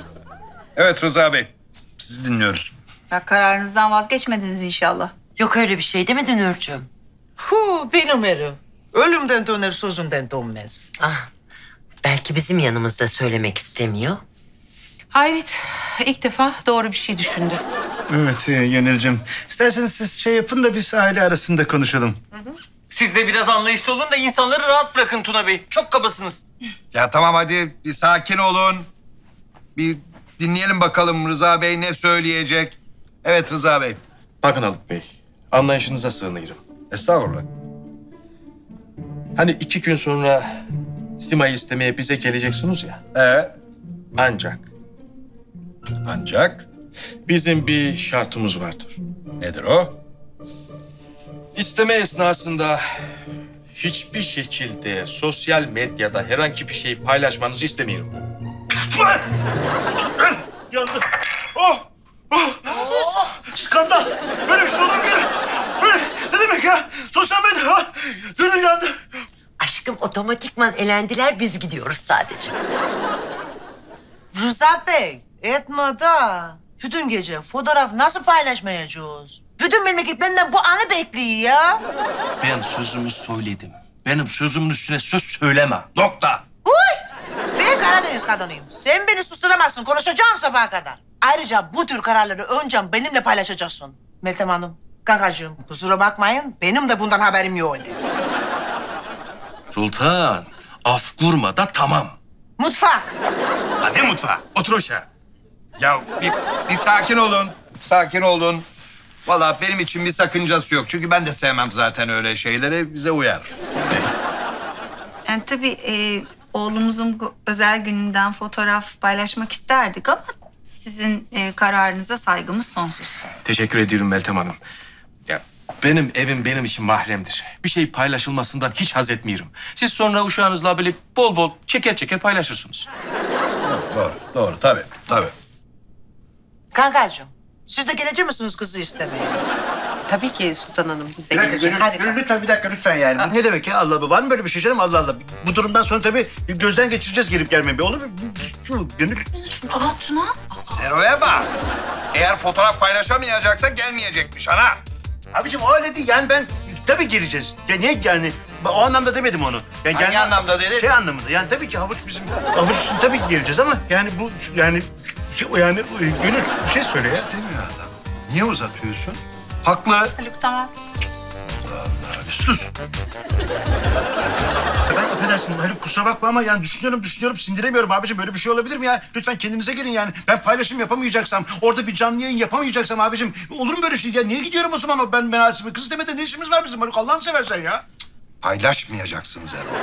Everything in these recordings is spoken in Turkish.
Evet Rıza Bey, sizi dinliyoruz. Ya kararınızdan vazgeçmediniz inşallah. Yok öyle bir şey değil mi Dünürcüğüm? Benim erim. Ölümden döner, sözünden dönmez. Ah, belki bizim yanımızda söylemek istemiyor. Hayret, ilk defa doğru bir şey düşündü. Evet Yenil'cim. İsterseniz siz şey yapın da biz aile arasında konuşalım. Siz de biraz anlayışlı olun da insanları rahat bırakın Tuna Bey. Çok kabasınız. Ya tamam hadi bir sakin olun. Bir dinleyelim bakalım Rıza Bey ne söyleyecek. Evet Rıza Bey. Bakın Haluk Bey, anlayışınıza sığınırım. Estağfurullah. Hani 2 gün sonra Sima'yı istemeye bize geleceksiniz ya. Ancak Bizim bir şartımız vardır. nedir o? İsteme esnasında hiçbir şekilde sosyal medyada herhangi bir şey paylaşmanızı istemiyorum. Yandı. Oh! Skandal. Böyle bir şey olabilir mi? Böyle ne demek ya? Sosyal medya. Dönün yandı. Aşkım otomatikman elendiler, biz gidiyoruz sadece. Rıza Bey, etme da. Bütün gece fotoğraf nasıl paylaşmayacağız? Bütün memleket benden bu anı bekliyor ya. Ben sözümü söyledim. Benim sözümün üstüne söz söyleme. Nokta. Ben Karadeniz kadınıyım. Sen beni susturamazsın. Konuşacağım sabaha kadar. Ayrıca bu tür kararları önce benimle paylaşacaksın. Meltem Hanım, kankacığım kusura bakmayın. Benim de bundan haberim yok. Sultan, af kurma da tamam. Mutfak. Ha ne mutfağı? Otur aşağı. Ya bir sakin olun. Sakin olun. Vallahi benim için bir sakıncası yok. Çünkü ben de sevmem zaten öyle şeyleri. Bize uyar. Yani tabii oğlumuzun bu özel gününden fotoğraf paylaşmak isterdik ama sizin kararınıza saygımız sonsuz. Teşekkür ediyorum Meltem Hanım. Ya benim evim benim için mahremdir. Bir şey paylaşılmasından hiç haz etmiyorum. Siz sonra uşağınızla böyle bol bol çeker paylaşırsınız. Doğru. Tabii. Kankacığım, siz de gelecek misiniz kızı istemeye? Tabii ki Sultan Hanım, biz de Gönül, geleceğiz. lütfen bir dakika lütfen yani. Bu ne demek ya Allah Allah? Var mı böyle bir şey canım Allah Allah? Bu durumdan sonra tabii gözden geçireceğiz gelip gelmeyi. Olur mu? Gönül. Aa Tuna. Sero'ya bak. Eğer fotoğraf paylaşamayacaksa gelmeyecekmiş ana. Abicim o öyle değil yani ben tabii geleceğiz. Ya niye yani? O anlamda demedim onu. Yani Hangi anlamda dedin? Şey anlamında yani tabii ki havuç bizim havuç için tabii ki geleceğiz ama yani bu yani Gönül bir şey söyle ya. İstemiyor adam. Niye uzatıyorsun? Haklı. Haluk tamam. Sus. Ben affedersin Haluk kusura bakma ama yani düşünüyorum sindiremiyorum abicim böyle bir şey olabilir mi ya? Lütfen kendinize gelin yani. Ben paylaşım yapamayacaksam, orada bir canlı yayın yapamayacaksam abicim olur mu böyle şey ya? Niye gidiyorum o zaman o ben menasimi? Kız istemede ne işimiz var bizim Haluk Allah'ını seversen ya. Paylaşmayacaksın Zero.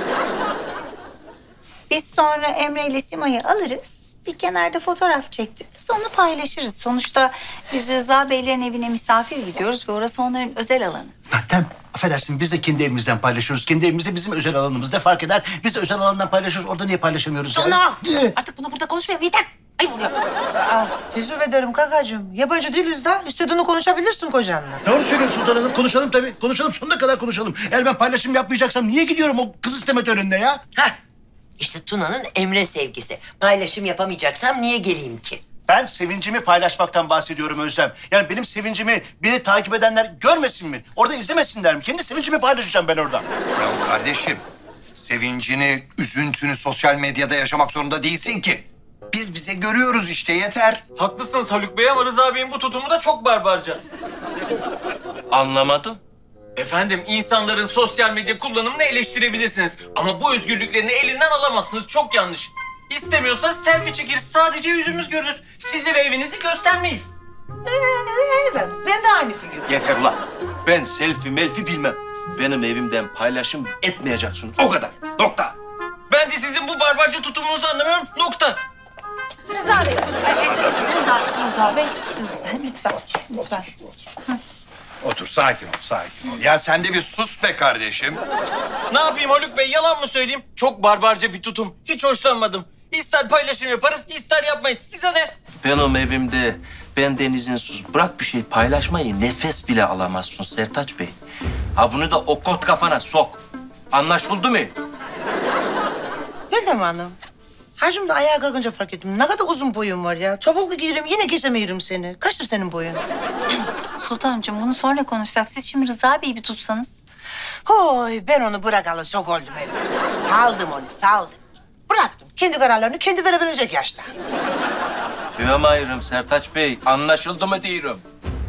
Biz sonra Emre ile Sima'yı alırız. Bir kenarda fotoğraf çektiririz. Onu paylaşırız. Sonuçta biz Rıza Beylerin evine misafir gidiyoruz ve orası onların özel alanı. Meltem affedersin biz de kendi evimizden paylaşıyoruz. Kendi evimizde bizim özel alanımız ne fark eder? Biz de özel alandan paylaşıyoruz. Orada niye paylaşamıyoruz yani? Artık bunu burada konuşmayalım, yeter. Ayıp oluyor. Teessüf ederim kankacığım. Yabancı değiliz da istediğini konuşabilirsin kocanla. Doğru söylüyorsun Sultan Hanım. Konuşalım tabii. Konuşalım sonuna kadar konuşalım. Eğer ben paylaşım yapmayacaksam niye gidiyorum o kız isteme törenine ya? Heh, işte Tuna'nın Emre sevgisi. Paylaşım yapamayacaksam niye geleyim ki? Ben sevincimi paylaşmaktan bahsediyorum Özlem. Yani benim sevincimi beni takip edenler görmesin mi? Orada izlemesinler mi? Kendi sevincimi paylaşacağım ben orada. Ya kardeşim, sevincini, üzüntünü sosyal medyada yaşamak zorunda değilsin ki. Biz bize görüyoruz işte yeter. Haklısınız Haluk Bey ama Rıza Bey'in bu tutumu da çok barbarca. Anlamadım. Efendim insanların sosyal medya kullanımını eleştirebilirsiniz. Ama bu özgürlüklerini elinden alamazsınız. Çok yanlış. İstemiyorsanız selfie çekeriz. Sadece yüzümüz görünür. Sizi ve evinizi göstermeyiz. Evet, ben de aynı figür. Yeter ulan. Ben selfie bilmem. Benim evimden paylaşım etmeyeceksiniz. O kadar. Nokta. Ben de sizin bu barbarca tutumunuzu anlamıyorum. Nokta. Rıza Bey. Rıza Bey. Lütfen. Otur sakin ol. Ya sen de bir sus be kardeşim. Ne yapayım Haluk Bey? Yalan mı söyleyeyim? Çok barbarca bir tutum. Hiç hoşlanmadım. İster paylaşım yaparız, ister yapmayız. Size ne? Benim evimde benden izinsiz bırak bir şey paylaşmayı nefes bile alamazsın Sertaç Bey. Ha bunu da o kot kafana sok. Anlaşıldı mı? Meltem Hanım, Hacım da ayağa kalkınca fark ettim. Ne kadar uzun boyun var ya. Topuklu giyerim yine kesemiyorum seni. Kaçtır senin boyun? Sultanımcığım bunu sonra konuşsak. Siz şimdi Rıza Bey'i bir tutsanız. Oy ben onu bırakalı çok oldu Meltem. Saldım onu saldım. Bıraktım. Kendi kararlarını kendi verebilecek yaşta. Dinamayırım Sertaç Bey. Anlaşıldı mı diyorum.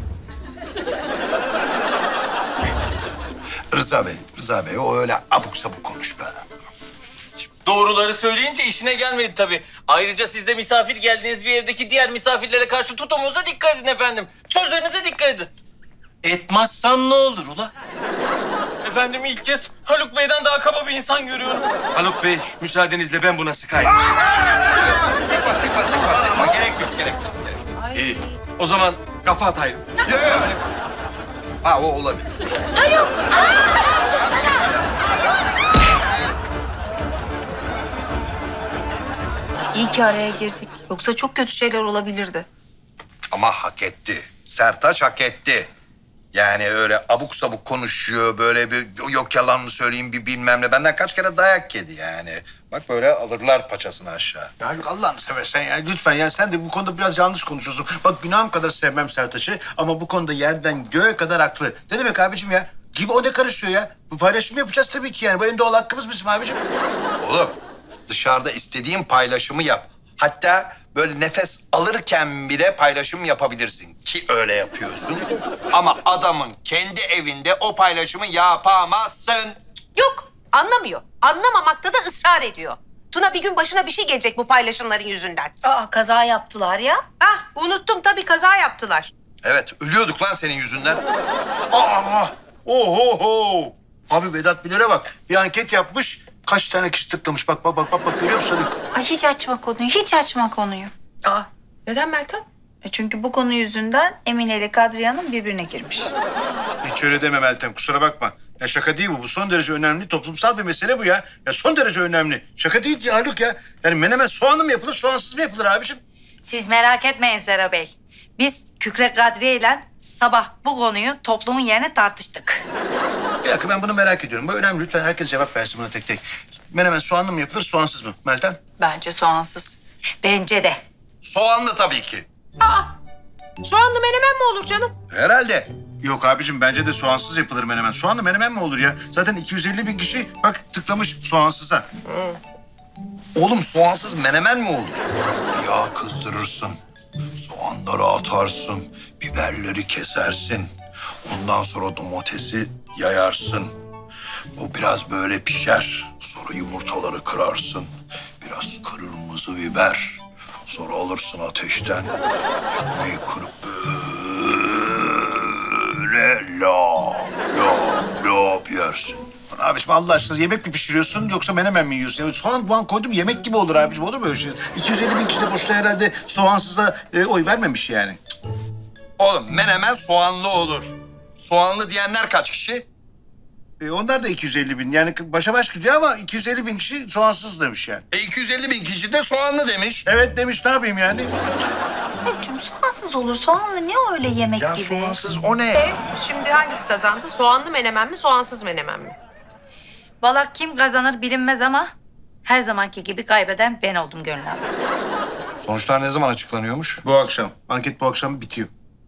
Rıza Bey o öyle abuk sabuk konuşma. Doğruları söyleyince işine gelmedi tabii. Ayrıca siz de misafir geldiğiniz bir evdeki diğer misafirlere karşı tutumunuza dikkat edin efendim. Sözlerinize dikkat edin. Etmezsem ne olur ula? Efendim ilk kez Haluk Bey'den daha kaba bir insan görüyorum. Haluk Bey, müsaadenizle ben buna sıkayım. Sıkma. Gerek yok. İyi. O zaman kafa atayım. Yok. Ha o olabilir. İyi ki araya girdik. Yoksa çok kötü şeyler olabilirdi. Ama hak etti. Sertaç hak etti. Yani öyle abuk sabuk konuşuyor, böyle bir yok yalan mı söyleyeyim bir bilmem ne. Benden kaç kere dayak yedi yani. Bak böyle alırlar paçasını aşağı. Ya Haluk Allah'ını seversen ya lütfen ya sen de bu konuda biraz yanlış konuşuyorsun. Bak günahım kadar sevmem Sertaç'ı ama bu konuda yerden göğe kadar haklı. Ne demek abicim ya? Gibi o ne karışıyor ya? Bu paylaşımı yapacağız tabii ki yani. Bu en doğal hakkımız bizim abicim. Oğlum dışarıda istediğin paylaşımı yap. Hatta böyle nefes alırken bile paylaşım yapabilirsin ki öyle yapıyorsun. Ama adamın kendi evinde o paylaşımı yapamazsın. Yok, anlamıyor. Anlamamakta da ısrar ediyor. Tuna bir gün başına bir şey gelecek bu paylaşımların yüzünden. Aa kaza yaptılar ya. Ah, unuttum tabii kaza yaptılar. Evet ölüyorduk lan senin yüzünden. Aa! Oho! Abi Vedat Bilir'e bak. Bir anket yapmış. Kaç tane kişi tıklamış. Bak görüyor musun Haluk? Ay hiç açma konuyu. Aa, neden Meltem? Çünkü bu konu yüzünden Emine ile Kadriye Hanım birbirine girmiş. Hiç öyle deme Meltem. Kusura bakma. Ya şaka değil bu. Bu son derece önemli. Toplumsal bir mesele bu ya. Ya son derece önemli. Şaka değil ya Haluk ya. Yani menemen soğanlı mı yapılır, soğansız mı yapılır abiciğim? Siz merak etmeyin Zera Bey. Biz Kükre Kadriye ile sabah bu konuyu toplumun yerine tartıştık. Bir dakika ben bunu merak ediyorum. Bu önemli. Lütfen herkes cevap versin buna tek tek. Menemen soğanlı mı yapılır, soğansız mı? Meltem? Bence soğansız. Bence de. Soğanlı tabii ki. Soğanlı menemen mi olur canım? Herhalde. Yok abicim bence de soğansız yapılır menemen. Soğanlı menemen mi olur ya? Zaten 250 bin kişi bak tıklamış soğansıza. Oğlum soğansız menemen mi olur? Yağ kızdırırsın. Soğanları atarsın. Biberleri kesersin. Ondan sonra domatesi yayarsın. O biraz böyle pişer. Sonra yumurtaları kırarsın. Biraz kırmızı biber. Sonra alırsın ateşten. Ekmeği kırıp böyle lop yersin. Abiciğim Allah aşkına yemek mi pişiriyorsun yoksa menemen mi yiyorsun? Ya soğan buğan koydum yemek gibi olur abiciğim. Olur mu öyle şey? 250 bin kişi de boşuna herhalde soğansıza oy vermemiş yani. Oğlum menemen soğanlı olur. Soğanlı diyenler kaç kişi? Onlar da 250 bin. Yani başa baş gidiyor ama 250 bin kişi soğansız demiş yani. 250 bin kişi de soğanlı demiş. Evet demiş ne yapayım yani? Haluk'cum soğansız olur. Soğanlı ne öyle yemek Ya gibi? soğansız o ne? Şimdi hangisi kazandı? Soğanlı menemen mi, soğansız menemen mi? Valla kim kazanır bilinmez ama her zamanki gibi kaybeden ben oldum Gönül abla. Sonuçlar ne zaman açıklanıyormuş? Bu akşam. Anket bu akşam bitiyor.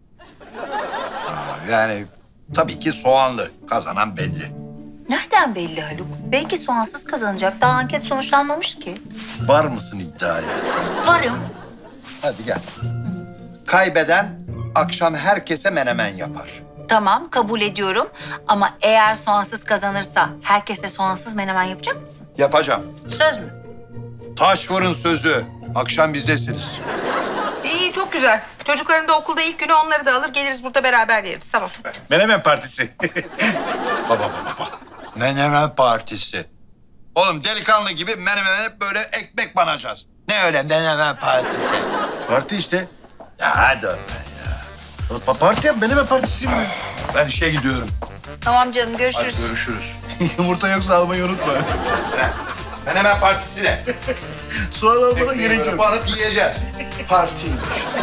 Yani tabii ki soğanlı. Kazanan belli. Nereden belli Haluk? Belki soğansız kazanacak. Daha anket sonuçlanmamış ki. Var mısın iddiaya? Varım. Hadi gel. Kaybeden akşam herkese menemen yapar. Tamam kabul ediyorum. Ama eğer soğansız kazanırsa herkese soğansız menemen yapacak mısın? Yapacağım. Söz mü? Taş fırın sözü. Akşam bizdesiniz. İyi, çok güzel. Çocukların da okulda ilk günü onları da alır geliriz burada beraber yeriz. Tamam. Menemen partisi. Baba. Menemen partisi. Oğlum delikanlı gibi menemen hep böyle ekmek banacağız. Ne öyle menemen partisi? Parti işte. Ya hadi oradan ya. Parti yap menemen partisi mi? Ben işe gidiyorum. Tamam canım görüşürüz. Hadi görüşürüz. Yumurta yoksa almayı unutma. Menemen partisi ne? Soğan almana gerek yok. Banıp yiyeceğiz. Partiymiş.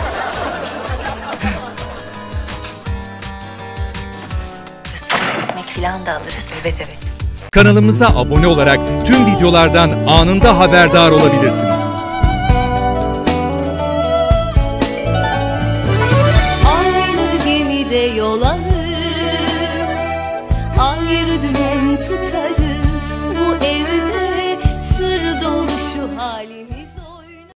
Ekmek falan da alırız. Evet. Kanalımıza abone olarak tüm videolardan anında haberdar olabilirsiniz. ayrı dümen tutarız bu evde.